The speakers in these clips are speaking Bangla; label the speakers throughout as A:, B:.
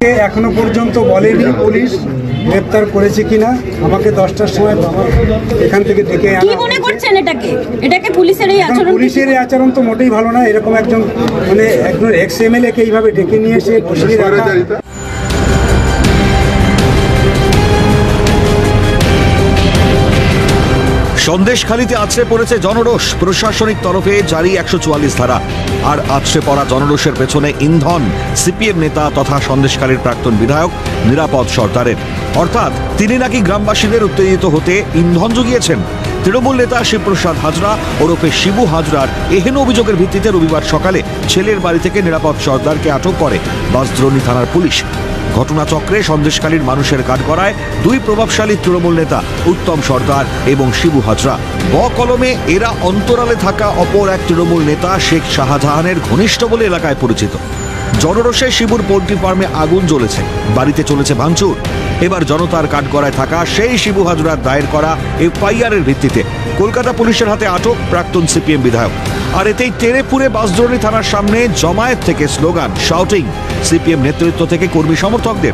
A: এখনো পর্যন্ত বলেনি পুলিশ গ্রেপ্তার করেছে কিনা। আমাকে 10টার সময় এখান থেকে ডেকে
B: কি মনে করছেন এটাকে পুলিশের এই আচরণ?
A: পুলিশের এই আচরণ তো মোটেই ভালো না। এরকম একজন একজন এক্স MLA কে এইভাবে ডেকে নিয়ে এসে বসিয়ে রাখা।
C: সন্দেশখালীতে আছড়ে পড়েছে জনরোষ। প্রশাসনিক তরফে জারি 144 ধারা। আর আছড়ে পড়া জনরোষের পেছনে ইন্ধন সিপিএম নেতা তথা সন্দেশখালীর প্রাক্তন বিধায়ক নিরাপদ সরদারের। অর্থাৎ তিনি নাকি গ্রামবাসীদের উত্তেজিত হতে ইন্ধন জুগিয়েছেন। তৃণমূল নেতা শিবপ্রসাদ হাজরা ওরফে শিবু হাজরার এহেন অভিযোগের ভিত্তিতে রবিবার সকালে ছেলের বাড়ি থেকে নিরাপদ সরদারকে আটক করে বাঁশদ্রোণী থানার পুলিশ। ঘটনাচক্রে সন্দেশখালীর মানুষের কাঠগড়ায় দুই প্রভাবশালী তৃণমূল নেতা উত্তম সর্দার এবং শিবু হাজরা। কলমে এরা অন্তরালে থাকা অপর এক তৃণমূল নেতা শেখ শাহজাহানের ঘনিষ্ঠ বলে এলাকায় পরিচিত। জনরোষে শিবুর পোল্ট্রি ফার্মে আগুন জ্বলেছে, বাড়িতে চলেছে ভাঙচুর। এবার জনতার কাঠগড়ায় থাকা সেই শিবু হাজরার দায়ের করা FIR এর ভিত্তিতে কলকাতা পুলিশের হাতে আটক প্রাক্তন সিপিএম বিধায়ক। আর এতেই তেরেপুরে বাঁশদ্রোণী থানার সামনে জমায়েত থেকে স্লোগান, শাউটিং সিপিএম নেতৃত্ব থেকে কর্মী সমর্থকদের।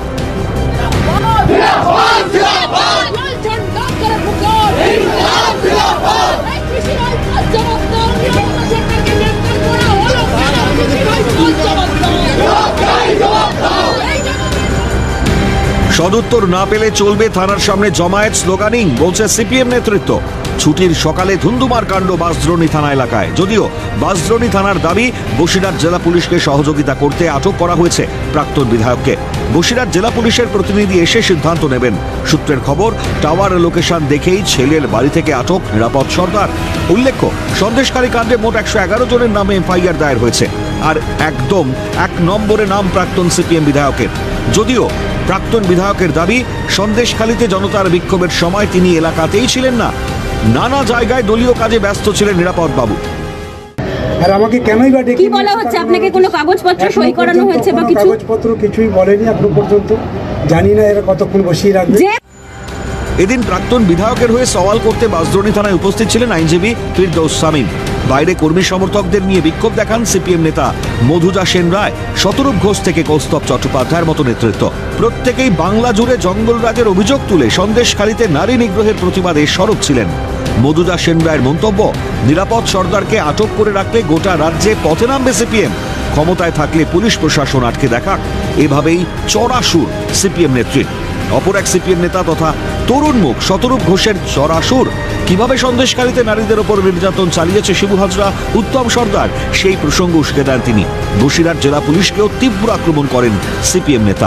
C: সদুত্তর না পেলে চলবে থানার সামনে জমায়েত, স্লোগানিং বলছে সিপিএম নেতৃত্ব। ছুটির সকালে ধুন্ধুমার কাণ্ড বাঁশদ্রোণী থানা এলাকায়। যদিও বাঁশদ্রোণী থানার দাবি বসিরহাট জেলা পুলিশকে সহযোগিতা করতে আটক করা হয়েছে প্রাক্তন বিধায়ককে। বসিরহাট জেলা পুলিশের প্রতিনিধি এসে সিদ্ধান্ত নেবেন। সূত্রের খবর, টাওয়ার লোকেশন দেখেই ছেলের বাড়ি থেকে আটক নিরাপদ সরদার। উল্লেখ্য, সন্দেশখালী কাণ্ডে মোট 111 জনের নামে FIR দায়ের হয়েছে। আর একদম 1 নম্বরে নাম প্রাক্তন সিপিএম বিধায়কের। যদিও প্রাক্তন বিধায়কের দাবি, সন্দেশখালীতে জনতার বিক্ষোভের সময় তিনি এলাকাতেই ছিলেন না, নানা জায়গায় দলীয় কাজে ব্যস্ত ছিলেন নিরাপদ বাবু।
A: আর আমাকে কেনই বা ডেকে
B: কি বলা হচ্ছে? আপনাকে কোনো কাগজপত্র সই করানো হয়েছে বা কিছু?
A: কাগজপত্র কিছুই বলেনি এখনো পর্যন্ত। জানি না এরা কতক্ষণ বসিয়ে রাখবে।
C: এদিন প্রাক্তন বিধায়কের হয়ে সওয়াল করতে বাঁশদ্রোণী থানায় উপস্থিত ছিলেন আইনজীবী ফিরদৌস সামিন। বাইরে কর্মী সমর্থকদের নিয়ে বিক্ষোভ দেখান সিপিএম নেতা মধুজা সেন রায়, শতরূপ ঘোষ থেকে কৌস্তব চট্টোপাধ্যায়ের মতো নেতৃত্ব। প্রত্যেকেই বাংলা জুড়ে জঙ্গলরাজের অভিযোগ তুলে সন্দেশখালীতে নারী নিগ্রহের প্রতিবাদে সরব ছিলেন। মধুজা সেন রায়ের মন্তব্য, নিরাপদ সরদারকে আটক করে রাখলে গোটা রাজ্যে পথে নামবে সিপিএম। ক্ষমতায় থাকলে পুলিশ প্রশাসন আটকে দেখাক, এভাবেই চড়া সুর সিপিএম নেত্রীর। অপর এক সিপিএম নেতা তথা তরুণ মুখ শতরূপ ঘোষের চড়া সুর। কিভাবে সন্দেশখালীতে নারীদের ওপর নির্যাতন চালিয়েছে শিবু হাজরা, উত্তম সর্দার, সেই প্রসঙ্গ উস্কে দেন তিনি। বসিরহাট জেলা পুলিশকেও তীব্র আক্রমণ করেন সিপিএম নেতা।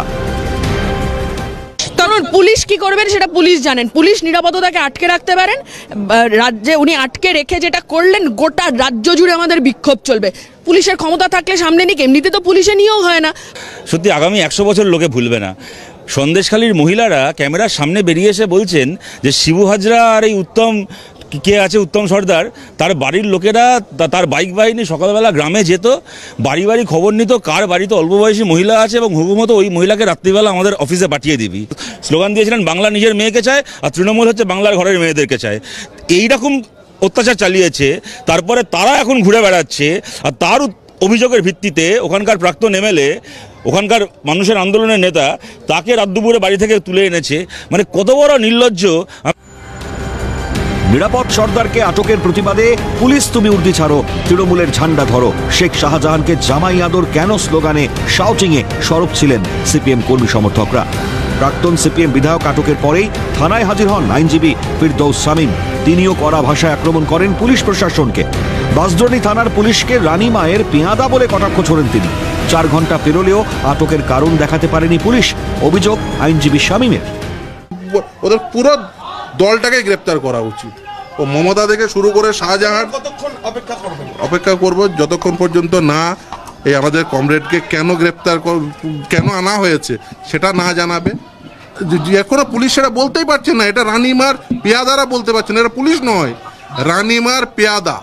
D: পুলিশ কি করবেন সেটা পুলিশ জানেন। পুলিশ নিরাপত্তাকে আটকে রাখতে পারেন। রাজ্যে উনি আটকে রেখে যেটা করলেন, গোটা রাজ্য জুড়ে আমাদের বিক্ষোভ চলবে। পুলিশের ক্ষমতা থাকলে সামনে নিক, এমনিতে তো পুলিশে নিয়েও হয় না।
E: সত্যি আগামী 100 বছর লোকে ভুলবে না। সন্দেশখালীর মহিলারা ক্যামেরার সামনে বেরিয়ে এসে বলছেন যে শিবু হাজরা আর এই কে আছে উত্তম সর্দার, তার বাড়ির লোকেরা তার বাইক বাহিনী সকালবেলা গ্রামে যেত, বাড়ি বাড়ি খবর নিত কার বাড়িতে অল্প বয়সী মহিলা আছে এবং হুকুমত ওই মহিলাকে রাত্রিবেলা আমাদের অফিসে পাঠিয়ে দিবি। স্লোগান দিয়েছিলেন, বাংলা নিজের মেয়েকে চায় আর তৃণমূল হচ্ছে বাংলার ঘরের মেয়েদেরকে চায়। এইরকম অত্যাচার চালিয়েছে। তারপরে তারা এখন ঘুরে বেড়াচ্ছে আর তার অভিযোগের ভিত্তিতে ওখানকার প্রাক্তন MLA, ওখানকার মানুষের আন্দোলনের নেতা, তাকে রাত দুপুরে বাড়ি থেকে তুলে এনেছে। মানে কত বড় নির্লজ্জ।
C: নিরাপদ সর্দারকে আটকের প্রতিবাদে পুলিশ তুমি উর্দি ছাড়ো, তৃণমূলের ঝান্ডা ধরো, শেখ শাহজাহানকে জামাই আদর কেন স্লোগানে শাউটিংয়ে সরব ছিলেন সিপিএম কর্মী সমর্থকরা। প্রাক্তন সিপিএম বিধায়ক আটকের পরেই থানায় হাজির হন আইনজীবী ফিরদৌস সামিন। তিনিও কড়া ভাষায় আক্রমণ করেন পুলিশ প্রশাসনকে। বাঁশদ্রোণী থানার পুলিশকে রানী মায়ের পেয়াদা বলে কটাক্ষ ছোড়েন তিনি। 4 ঘন্টা পেরোলেও আটকের কারণ দেখাতে পারেনি পুলিশ, অভিযোগ আইনজীবী শামিনের।
F: ওদের পুরো দলটাকে গ্রেপ্তার করা উচিত। ও মমতা থেকে শুরু করে শাহজাহান অপেক্ষা করব যতক্ষণ পর্যন্ত না এই আমাদের কমরেডকে কেন আনা হয়েছে সেটা না জানাবে। এখনো পুলিশ সেটা বলতেই পারছে না। এটা রানীমার পেয়াদারা বলতে পারছে না, এটা পুলিশ নয়, রানীমার পেয়াদা।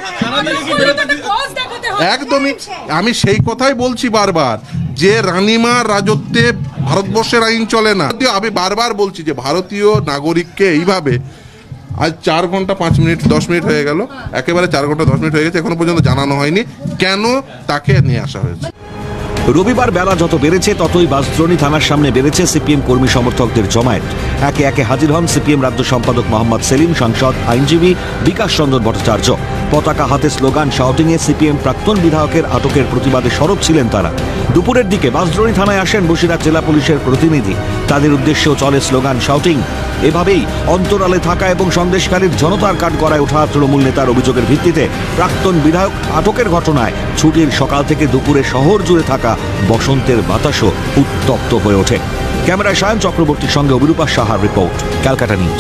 F: একদমই আমি সেই কথাই বলছি বারবার, যে রানীমার রাজত্বে ভারতবর্ষের আইন চলে না। আমি বারবার বলছি যে ভারতীয় নাগরিককে এইভাবে আজ 4 ঘন্টা 5 মিনিট 10 মিনিট হয়ে গেল, একেবারে 4 ঘন্টা 10 মিনিট হয়ে গেছে, এখনো পর্যন্ত জানানো হয়নি কেন তাকে নিয়ে আসা হয়েছে।
C: রবিবার বেলা যত বেড়েছে ততই বাঁশদ্রোণী থানার সামনে বেড়েছে সিপিএম কর্মী সমর্থকদের জমায়েত। একে একে হাজির হন সিপিএম রাজ্য সম্পাদক মোহাম্মদ সেলিম, সাংসদ আইনজীবী বিকাশ চন্দ্র ভট্টাচার্য। পতাকা হাতে স্লোগান শাউটিংয়ে সিপিএম প্রাক্তন বিধায়কের আটকের প্রতিবাদে সরব ছিলেন তারা। দুপুরের দিকে বাঁশদ্রোণী থানায় আসেন বসিরহাট জেলা পুলিশের প্রতিনিধি। তাদের উদ্দেশ্যেও চলে স্লোগান শাউটিং। এভাবেই অন্তরালে থাকা এবং সন্দেশখালীর জনতার কাঠগড়ায় ওঠা তৃণমূল নেতার অভিযোগের ভিত্তিতে প্রাক্তন বিধায়ক আটকের ঘটনায় ছুটির সকাল থেকে দুপুরে শহর জুড়ে থাকা বসন্তের বাতাসও উত্তপ্ত হয়ে ওঠে। ক্যামেরায় সায়ন চক্রবর্তীর সঙ্গে অভিরূপা সাহার রিপোর্ট, ক্যালকাটা নিউজ।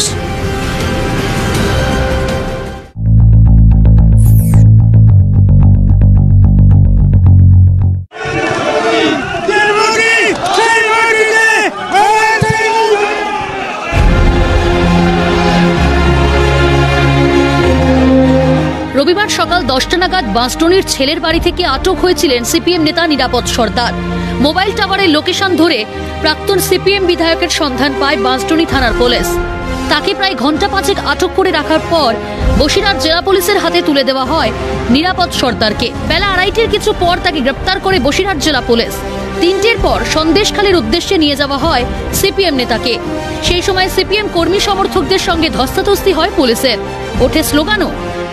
G: রবিবার সকাল 10টা নাগাদ বাঁশদ্রোণীর ছেলের বাড়ি থেকে আটক হয়েছিলেন সিপিএম নেতা নিরাপদ সর্দার। মোবাইল টাওয়ারের লোকেশন ধরে প্রাক্তন সিপিএম বিধায়কের সন্ধান পায় বাঁশদ্রোণী থানার পুলিশ। তাকে প্রায় ঘন্টা 5 আটক করে রাখার পর বসিরহাট জেলা পুলিশের হাতে তুলে দেওয়া হয় নিরাপদ সর্দারকে। বেলা 2:30-র কিছু পর তাকে গ্রেপ্তার করে বসিরহাট জেলা পুলিশ। 3টের পর সন্দেশখালীর উদ্দেশ্যে নিয়ে যাওয়া হয় সিপিএম নেতাকে। সেই সময় সিপিএম কর্মী সমর্থকদের সঙ্গে ধস্তাধস্তি হয় পুলিশের, ওঠে স্লোগানও।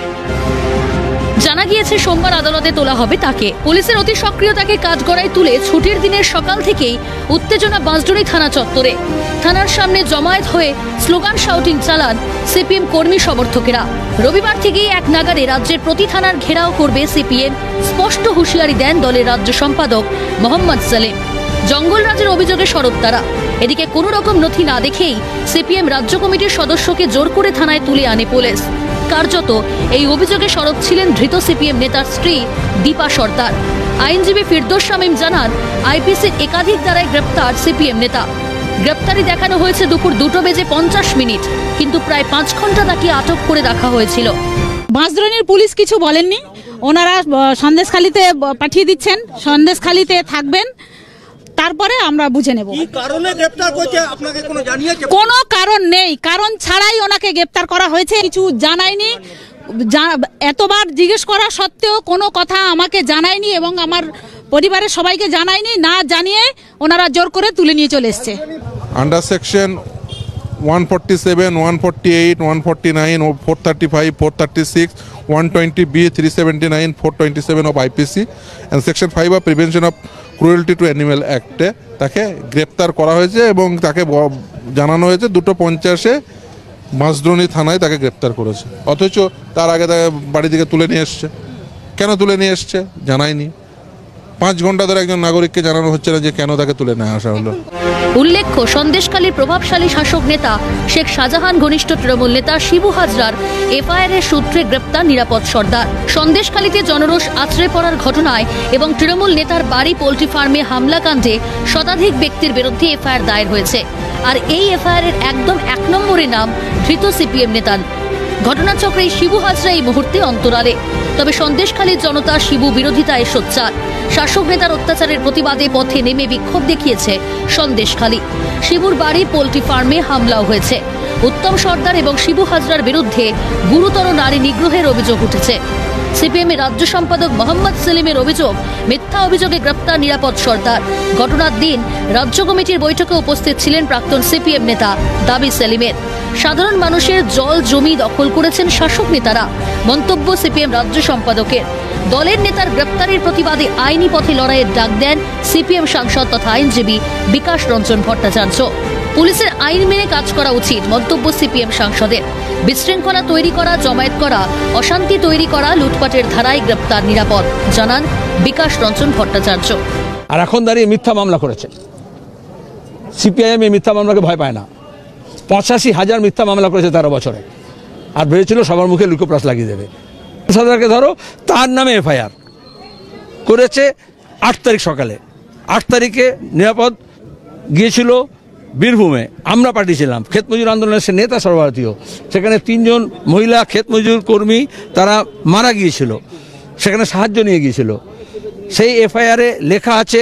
G: জানা গিয়েছে সোমবার আদালতে তোলা হবে তাকে। পুলিশের অতি সক্রিয়তাকে কাঠগড়ায় তুলে ছুটির দিনের সকাল থেকেই উত্তেজনা বাঁশদ্রোণী থানা চত্বরে। থানার সামনে জমায়েত হয়ে স্লোগান শাউটিং চালান সিপিএম কর্মী সমর্থকেরা। রবিবার থেকেই এক নাগারে রাজ্যের প্রতি থানার ঘেরাও করবে সিপিএম, স্পষ্ট হুঁশিয়ারি দেন দলের রাজ্য সম্পাদক মোহাম্মদ সেলিম। জঙ্গলরাজের অভিযোগে সরব তারা। এদিকে কোনো রকম নথি না দেখেই সিপিএম রাজ্য কমিটির সদস্যকে জোর করে থানায় তুলে আনে পুলিশ। কার্যত এই অভিযোগে সরব ছিলেন ধৃত সিপিএম নেতার স্ত্রী দীপা সর্দার। আইনজীবী ফিরদৌস শামীম জানান, আইপিসির একাধিক দ্বারাই গ্রেপ্তার সিপিএম নেতা। গ্রেপ্তারি দেখানো হয়েছে দুপুর 2:50, কিন্তু প্রায় 5 ঘন্টা তাকে আটক করে রাখা হয়েছিল।
H: বাঁশদ্রোণীর পুলিশ কিছু বলেননি, ওনারা সন্দেশখালীতে পাঠিয়ে দিচ্ছেন, সন্দেশখালীতে থাকবেন, তারপরে আমরা বুঝে নেব।
I: কি কারণে গ্রেফতার করেছে আপনাকে কোনো জানিয়েছে?
H: কোনো কারণ নেই, কারণ ছাড়াই ওনাকে গ্রেফতার করা হয়েছে। কিছু জানায়নি, এতবার জিজ্ঞেস করা সত্ত্বেও কোনো কথা আমাকে জানায়নি এবং আমার পরিবারের সবাইকে জানায়নি। না জানিয়ে ওনারা জোর করে তুলে নিয়ে চলে এসছে।
F: Under section 147, 148, 149, 435, 436, 120B, 379, 427 of IPC and Section 5 of Prevention of Cruelty to Animal Act তাকে গ্রেপ্তার করা হয়েছে এবং তাকে জানানো হয়েছে 2:50 বাঁশদ্রোণী থানায় তাকে গ্রেপ্তার করেছে। অথচ তার আগে তাকে বাড়ি থেকে তুলে নিয়ে এসছে। কেন তুলে নিয়ে এসছে জানায়নি। 5 ঘন্টা ধরে একজন নাগরিককে জানানো হচ্ছে না যে কেন তাকে তুলে নিয়ে আসা হলো।
G: উল্লেখ্য, সন্দেশখালীর প্রভাবশালী শাসক নেতা শেখ শাহজাহান ঘনিষ্ঠ তৃণমূল নেতা শিবু হাজরার এফআইআর এর সূত্রে গ্রেপ্তার নিরাপদ সর্দার। সন্দেশখালীতে জনরোষ আছড়ে পড়ার ঘটনায় এবং তৃণমূল নেতার বাড়ি পোল্ট্রি ফার্মে হামলাকাণ্ডে শতাধিক ব্যক্তির বিরুদ্ধে এফআইআর দায়ের হয়েছে। আর এই এফআইআর এর একদম 1 নম্বরে নাম ধৃত সিপিএম নেতার। ঘটনাচক্রে শিবু হাজরা এই মুহূর্তে অন্তরালে। তবে সন্দেশখালীর জনতা শিবু বিরোধিতায় সোচ্চার। শাসক নেতার অত্যাচারের প্রতিবাদে পথে নেমে বিক্ষোভ দেখিয়েছে সন্দেশখালী। শিবুর বাড়ি পোল্ট্রি ফার্মে হামলাও হয়েছে। উত্তম সর্দার এবং শিবু হাজরার বিরুদ্ধে গুরুতর নারী নিগ্রহের অভিযোগ উঠেছে। সিপিএমের রাজ্য সম্পাদক মোহাম্মদ সেলিমের অভিযোগ, মিথ্যা অভিযোগে গ্রেপ্তার নিরাপদ সর্দার। ঘটনার দিন রাজ্য কমিটির বৈঠকে উপস্থিত ছিলেন প্রাক্তন সিপিএম নেতা দাবি সেলিমের। সাধারণ মানুষের জল জমি দখল করেছেন শাসক নেতারা, মন্তব্য সিপিএম রাজ্য সম্পাদকের। দলের নেতার গ্রেপ্তারের প্রতিবাদে আইনি পথে লড়াইয়ের ডাক দেন সিপিএম সাংসদ তথা আইনজীবী বিকাশ রঞ্জন ভট্টাচার্য। পুলিশের আইন মেনে কাজ করা উচিত, মন্তব্য সিপিএম সাংসদের। বিশৃঙ্খলা তৈরি করা, জমায়েত করা, অশান্তি তৈরি করা, লুটপাটের ধারায় গ্রেপ্তার নিরাপদ, জানান বিকাশ রঞ্জন ভট্টাচার্য।
I: আর এখন দাঁড়িয়ে মিথ্যা মামলা করেছে। সিপিআইএম এই মিথ্যা মামলাকে ভয় পায় না। 85,000 মিথ্যা মামলা করেছে 13 বছরে, আর ভেবেছিল সবার মুখে লুকোপ্রাস লাগিয়ে দেবে। সরদারকে ধরো, তার নামে এফআইআর করেছে 8 তারিখ সকালে। 8 তারিখে নিরাপদ গিয়েছিল বীরভূমে, আমরা পাঠিয়েছিলাম। ক্ষেত মজুর আন্দোলনের সে নেতা সর্বভারতীয়, সেখানে 3 জন মহিলা ক্ষেত মজুর কর্মী তারা মারা গিয়েছিল, সেখানে সাহায্য নিয়ে গিয়েছিল। সেই এফআইআরে লেখা আছে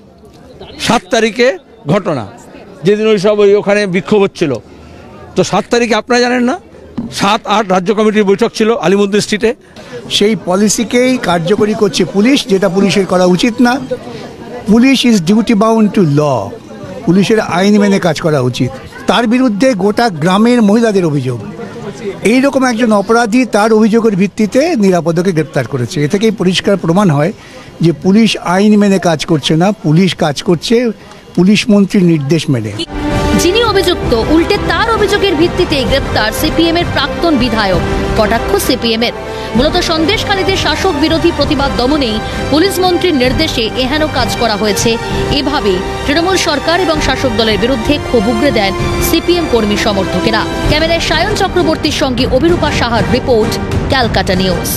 I: 7 তারিখে ঘটনা, যেদিন ওই সব ওখানে বিক্ষোভ হচ্ছিল। তো 7 তারিখে আপনারা জানেন না, 7-8 রাজ্য কমিটির বৈঠক ছিল আলিমুদ্দিন স্ট্রিটে।
J: সেই পলিসিকেই কার্যকরী করছে পুলিশ, যেটা পুলিশের করা উচিত না। Police is duty bound to law, পুলিশের আইন মেনে কাজ করা উচিত। তার বিরুদ্ধে গোটা গ্রামের মহিলাদের অভিযোগ, এইরকম একজন অপরাধী তার অভিযোগের ভিত্তিতে নিরাপদকে গ্রেপ্তার করেছে। এ থেকেই পরিষ্কার প্রমাণ হয় যে পুলিশ আইন মেনে কাজ করছে না, পুলিশ কাজ করছে পুলিশ মন্ত্রীর নির্দেশ মেনে।
G: যিনি অভিযুক্ত উল্টে তার অভিযোগের ভিত্তিতে গ্রেপ্তার সিপিএম এর প্রাক্তন বিধায়ক। কটাক্ষ সিপিএম এর। মূলত সন্দেশখালীতে শাসক বিরোধী প্রতিবাদ দমনেই পুলিশ মন্ত্রীর নির্দেশে এহেন কাজ করা হয়েছে। এভাবে তৃণমূল সরকার এবং শাসক দলের বিরুদ্ধে ক্ষোভ উগরে দেন সিপিএম কর্মী সমর্থকেরা। ক্যামেরায় সায়ন চক্রবর্তীর সঙ্গে অভিরূপা সাহার রিপোর্ট, ক্যালকাটা নিউজ।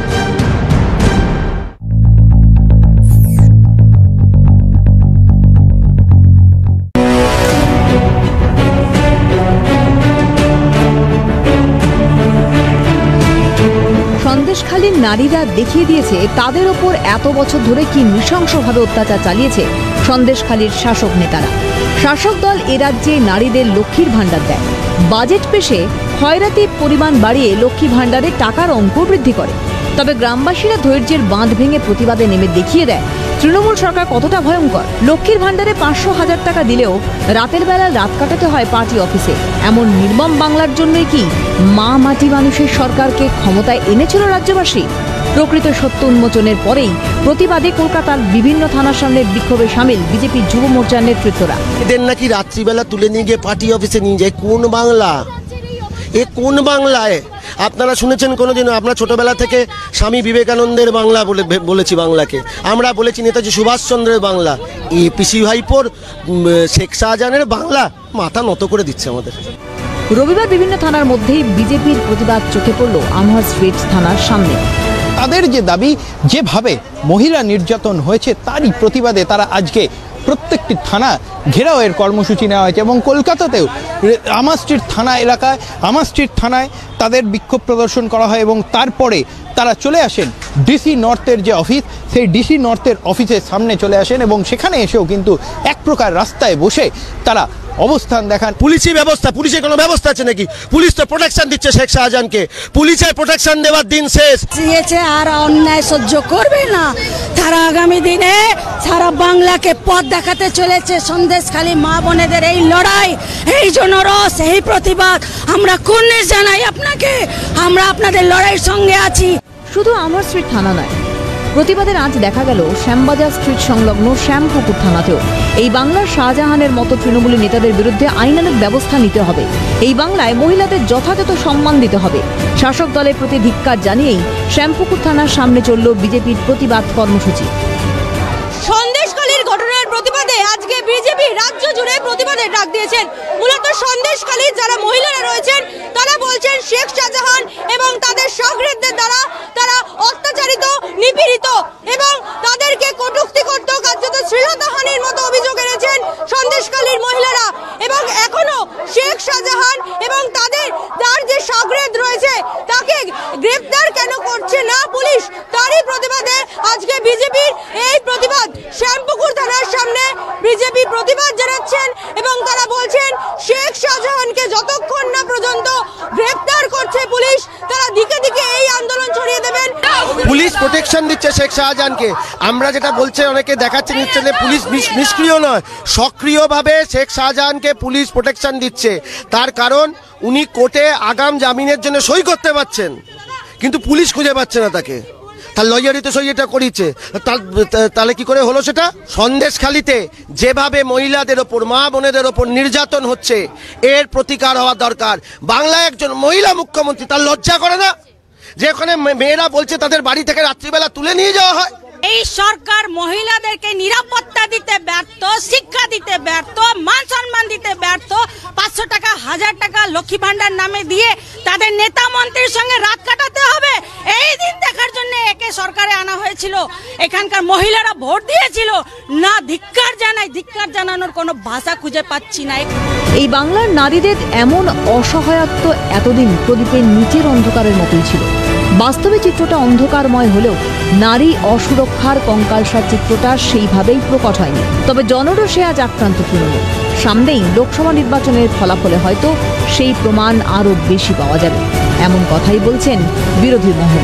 K: সন্দেশখালীর নারীরা দেখিয়ে দিয়েছে তাদের ওপর এত বছর ধরে কি নৃশংসভাবে অত্যাচার চালিয়েছে সন্দেশখালীর শাসক নেতারা। শাসক দল এ রাজ্যে নারীদের লক্ষ্মীর ভাণ্ডার দেয়, বাজেট পেশে খয়রাতির পরিমাণ বাড়িয়ে লক্ষ্মী ভাণ্ডারে টাকার অঙ্ক বৃদ্ধি করে। তবে গ্রামবাসীরা ধৈর্যের বাঁধ ভেঙে প্রতিবাদে নেমে দেখিয়ে দেয় তৃণমূল সরকার কতটা ভয়ঙ্কর। লক্ষ্মীর ভাণ্ডারে 500,000 টাকা দিলেও রাতের বেলা রাত কাটাতে হয় পার্টি অফিসে। এমন নির্মম বাংলার জন্যই কি মা মাটি মানুষের সরকারকে ক্ষমতায় এনেছিল রাজ্যবাসী? প্রকৃত সত্য উন্মোচনের পরেই প্রতিবাদে কলকাতার বিভিন্ন থানার সামনে বিক্ষোভে সামিল বিজেপি যুব মোর্চার নেতৃত্বরা।
L: এদের নাকি রাত্রিবেলা তুলে নিয়ে গিয়ে পার্টি অফিসে নিয়ে যায়। কোন বাংলা এ? কোন বাংলায় আপনারা শুনেছেন কোনোদিনও? আমরা ছোটবেলা থেকে স্বামী বিবেকানন্দের বাংলা বলেছি বাংলাকে, আমরা বলেছি নেতাজি সুভাষচন্দ্রের বাংলা। এই পিসি ভাইপোর শেখ শাহজাহানের বাংলা মাথা নত করে দিচ্ছে আমাদের।
K: রবিবার বিভিন্ন থানার মধ্যেই বিজেপির প্রতিবাদ চোখে পড়ল আমহার স্ট্রিট থানার সামনে।
M: তাদের যে দাবি, যেভাবে মহিলা নির্যাতন হয়েছে তারই প্রতিবাদে তারা আজকে প্রত্যেকটি থানা ঘেরাওয়ের কর্মসূচি নেওয়া হয়েছে এবং কলকাতাতেও আমহার স্ট্রিট থানা এলাকায় আমহার স্ট্রিট থানায় তাদের বিক্ষোভ প্রদর্শন করা হয় এবং তারপরে তারা চলে আসেন ডিসি নর্থের যে অফিস, সেই ডিসি নর্থের অফিসের সামনে চলে আসেন এবং সেখানে এসেও কিন্তু এক প্রকার রাস্তায় বসে তারা অবস্থান দেখান।
L: পুলিশি ব্যবস্থা, পুলিশের কোনো ব্যবস্থা আছে নাকি? পুলিশ তো প্রোটেকশন দিচ্ছে শেখ শাহজাহানকে, পুলিশের প্রোটেকশন দেওয়ার দিন শেষ।
N: দিয়েছে আর অন্যায় সহ্য করবে না তারা। আগামী দিনে সারা বাংলাকে পথ দেখাতে চলেছে সন্দেশখালী মা বোনেদের এই লড়াই, এই জনরস, এই প্রতিবাদ। আমরা কুর্নিশ জানাই আপনাকে, আমরা আপনাদের লড়াইয়ের সঙ্গে আছি।
K: শুধু আমহার স্ট্রিট থানা নয়, প্রতিবাদের আজ দেখা গেল শ্যামবাজার স্ট্রিট সংলগ্ন শ্যামপুকুর থানাতেও। এই বাংলার শাহজাহানের মতো তৃণমূলী নেতাদের বিরুদ্ধে আইনানুগ ব্যবস্থা নিতে হবে। এই বাংলায় মহিলাদের যথাযথ সম্মান দিতে হবে। শাসক দলের প্রতি ধিক্কার জানিয়েই শ্যামপুকুর থানার সামনে চলল বিজেপির প্রতিবাদ কর্মসূচি।
B: সন্দেশখালীর ঘটনার প্রতিবাদে আজকে বিজেপি রাজ্য জুড়ে প্রতিবাদের ডাক দিয়েছেন। মূলত সন্দেশখালীর যারা মহিলারা রয়েছেন তারা বলছেন শেখ শাহজাহান এবং তাদের সহৃদদের দ্বারা তারা অত্যাচারিত, নিপীড়িত এবং তাদেরকে কটূক্তি করত, কার্যত শ্লীলতাহানির মতো অভিযোগ এনেছেন সন্দেশখালীর মহিলারা। এবং এখনো শেখ শাহজাহান এবং তার যে সহৃদ রয়েছে তাকে গ্রেপ্তার কেন করছে না পুলিশ, তারই প্রতিবাদে আজকে বিজেপির এই প্রতিবাদ। শ্যামপুকুর থানার সামনে বিজেপি প্রতিবাদ জানাচ্ছেন এবং তারা বলছেন শেখ শাহজাহানকে যতক্ষণ না পর্যন্ত গ্রেপ্তার করছে পুলিশ, তারা দিকে দিকে এই আন্দোলন ছড়িয়ে দেবেন।
L: পুলিশ প্রোটেকশন দিচ্ছে শেখ শাহজাহানকে। আমরা যেটা বলছে অনেকে দেখাচ্ছে নিচ্ছে যে পুলিশ নিষ্ক্রিয় নয়, সক্রিয়ভাবে শেখ শাহজাহানকে পুলিশ প্রোটেকশন দিচ্ছে। তার কারণ উনি কোর্টে আগাম জামিনের জন্য সই করতে পারছেন, কিন্তু পুলিশ খুঁজে পাচ্ছে না তাকে। তার লয়ারই তো সই এটা করিয়েছে। তাহলে কি করে হলো সেটা? সন্দেশখালীতে যেভাবে মহিলাদের ওপর, মা বোনেদের ওপর নির্যাতন হচ্ছে, এর প্রতিকার হওয়া দরকার। বাংলায় একজন মহিলা মুখ্যমন্ত্রী, তার লজ্জা করে না যে ওখানে মেয়েরা বলছে তাদের বাড়ি থেকে রাত্রিবেলা তুলে নিয়ে যাওয়া হয়?
N: এই সরকার মহিলাদেরকে নিরাপত্তা দিতে ব্যর্থ, শিক্ষা দিতে ব্যর্থ, মান সম্মান দিতে ব্যর্থ। 500 টাকা, 1000 টাকা লক্ষ্মী ভান্ডার নামে দিয়ে তাদের নেতা মন্ত্রীর সঙ্গে রাত কাটাতে হবে, এই দিন দেখার জন্য একে সরকারে আনা হয়েছিল। এখানকার মহিলারা ভোট দিয়েছিল না। ধিক্কার জানাই, ধিক্কার জানানোর কোনো ভাষা খুঁজে পাচ্ছি না।
K: এই বাংলার নারীদের এমন অসহায়ত্ব এতদিন প্রদীপের নিচের অন্ধকারের মতোই ছিল। বাস্তবে চিত্রটা অন্ধকারময় হলেও নারী অসুরক্ষার কঙ্কালসার চিত্রটা সেইভাবেই প্রকট হয়নি। তবে জনরোষে আজ আক্রান্ত তৃণমূল। সামনেই লোকসভা নির্বাচনের ফলাফলে হয়তো সেই প্রমাণ আরও বেশি পাওয়া যাবে, এমন কথাই বলছেন বিরোধী মহল।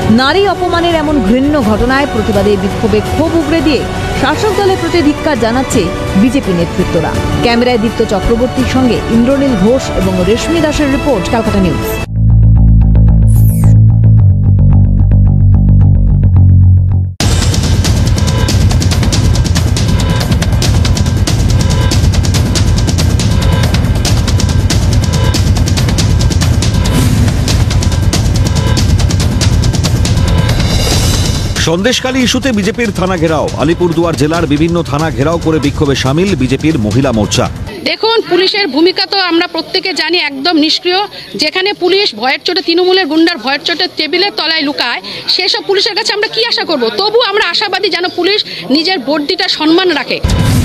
K: নারী অপমানের এমন ঘৃণ্য ঘটনায় প্রতিবাদে বিক্ষোভে ক্ষোভ উগড়ে দিয়ে শাসক দলের প্রতি ধিক্কার জানাচ্ছে বিজেপি নেতৃত্বরা। ক্যামেরায় দীপ্ত চক্রবর্তীর সঙ্গে ইন্দ্রনীল ঘোষ এবং রেশমি দাসের রিপোর্ট, ক্যালকাটা নিউজ।
C: সন্দেশখালী ইস্যুতে বিজেপির থানা ঘেরাও। আলিপুরদুয়ার জেলার বিভিন্ন থানা ঘেরাও করে বিক্ষোভে সামিল বিজেপির মহিলা মোর্চা।
D: দেখুন, পুলিশের ভূমিকা তো আমরা প্রত্যেকে জানি একদম নিষ্ক্রিয়। যেখানে পুলিশ ভয়ের চোটে, তৃণমূলের গুন্ডার ভয়ের চোটে টেবিলের তলায় লুকায়, সেসব পুলিশের কাছে আমরা কি আশা করব? তবু আমরা আশাবাদী যেন পুলিশ নিজের বর্দিটা সম্মান রাখে।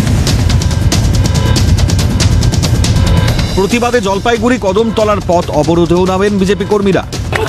C: প্রতিবাদে জলপাইগুড়ি কদমতলার পথ অবরোধেও নামেন বিজেপি কর্মীরা।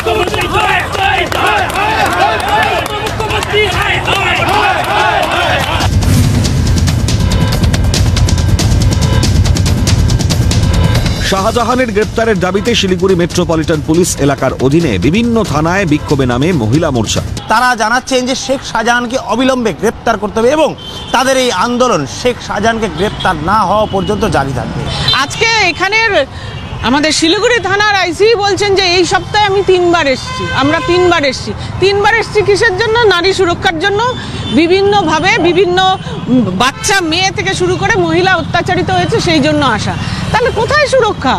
C: শাহজাহানের গ্রেপ্তারের দাবিতে শিলিগুড়ি মেট্রোপলিটন পুলিশ এলাকার অধীনে বিভিন্ন থানায় বিক্ষোভে নামে মহিলা মোর্চা।
M: তারা জানাচ্ছেন যে শেখ শাহজাহানকে অবিলম্বে গ্রেপ্তার করতে হবে এবং তাদের এই আন্দোলন শেখ শাহজাহানকে গ্রেপ্তার না হওয়া পর্যন্ত জারি থাকবে।
D: আজকে এখানের আমাদের শিলিগুড়ি থানার আইসি বলছেন যে এই সপ্তাহে আমি আমরা তিনবার এসেছি কিসের জন্য? নারী সুরক্ষার জন্য। বিভিন্নভাবে বিভিন্ন বাচ্চা মেয়ে থেকে শুরু করে মহিলা অত্যাচারিত হয়েছে, সেই জন্য আসা। তাহলে কোথায় সুরক্ষা?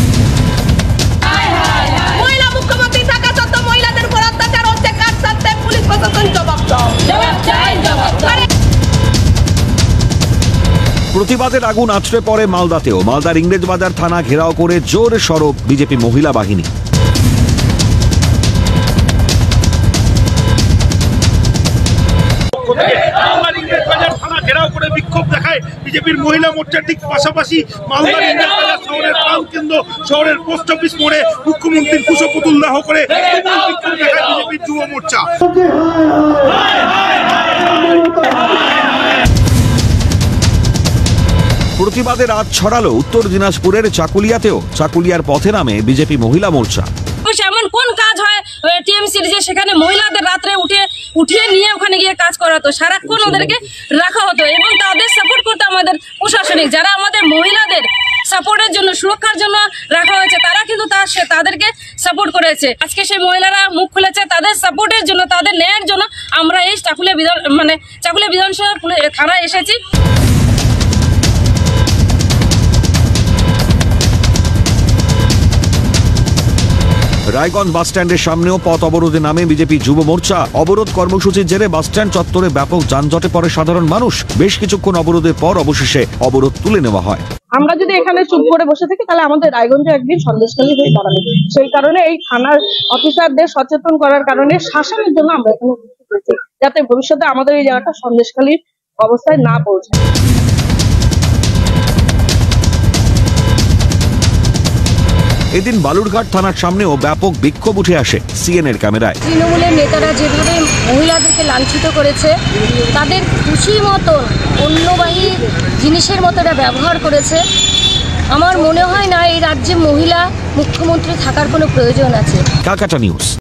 B: মহিলা মুখ্যমন্ত্রী থাকা সত্ত্বেও মহিলাদের উপর অত্যাচার হচ্ছে, কার সাথে পুলিশ প্রশাসন জবাব চাই।
C: প্রতিবাদের আগুন আছড়ে পড়ে মালদাতেও। মালদার ইংরেজবাজার থানা ঘেরাও করে জোর সরব বিজেপি মহিলা বাহিনী।
O: বিক্ষোভ দেখায় বিজেপির মহিলা মোর্চার ঠিক পাশাপাশি মালদার ইংরেজবাজার শহরের প্রাণকেন্দ্র শহরের পোস্ট অফিস মোড়ে মুখ্যমন্ত্রীর কুশপুতুল দাহ করে বিক্ষোভ দেখায় বিজেপির যুব মোর্চা।
C: প্রতিবাদের আজ ছড়ালো উত্তর দিনাজপুরের চাকুলিয়াতেও। চাকুলিয়ার পথে নামে বিজেপি মহিলা মোর্চা।
N: এমন কোন কাজ হয় টিএমসির যে সেখানে মহিলাদের রাত্রে উঠিয়ে নিয়ে ওখানে গিয়ে কাজ করাতো, সারাক্ষণ ওদেরকে রাখা হতো এবং তাদের সাপোর্ট করতো আমাদের প্রশাসনিক, যারা আমাদের মহিলাদের সাপোর্টের জন্য, সুরক্ষার জন্য রাখা হয়েছে, তারা কিন্তু তাদেরকে সাপোর্ট করেছে। আজকে সেই মহিলারা মুখ খুলেছে তাদের সাপোর্টের জন্য, তাদের ন্যায়ের জন্য আমরা এই চাকুলিয়া বিধানসভা থানায় এসেছি।
C: রায়গঞ্জ বাসস্ট্যান্ডের সামনেও পথ অবরোধে নামে বিজেপি যুব মোর্চা। অবরোধ কর্মসূচির জেরে বাসস্ট্যান্ড চত্বরে ব্যাপক যানজটে পড়ে সাধারণ মানুষ। বেশ কিছুক্ষণ অবরোধের পর অবশেষে অবরোধ তুলে নেওয়া হয়।
D: আমরা যদি এখানে চুপ করে বসে থাকি তাহলে আমাদের রায়গঞ্জে একদিন সন্দেশখালী হয়ে দাঁড়াবে। সেই কারণে এই থানার অফিসারদের সচেতন করার কারণে, শাসনের জন্য আমরা এখানে উপস্থিত হয়েছি, যাতে ভবিষ্যতে আমাদের এই জায়গাটা সন্দেশখালীর অবস্থায় না পৌঁছায়।
C: এদিন বালুরঘাট থানার সামনেও ব্যাপক বিক্ষোভ উঠে আসে সিএনএর ক্যামেরায়।
G: তৃণমূলের নেতারা যেভাবে মহিলাদেরকে লাঞ্ছিত করেছে, তাদের খুশি মতন অন্যবাহী জিনিসের মতো এটা ব্যবহার করেছে, আমার মনে হয় না এই রাজ্যে মহিলা মুখ্যমন্ত্রী থাকার কোনো প্রয়োজন আছে।
C: Calcutta news.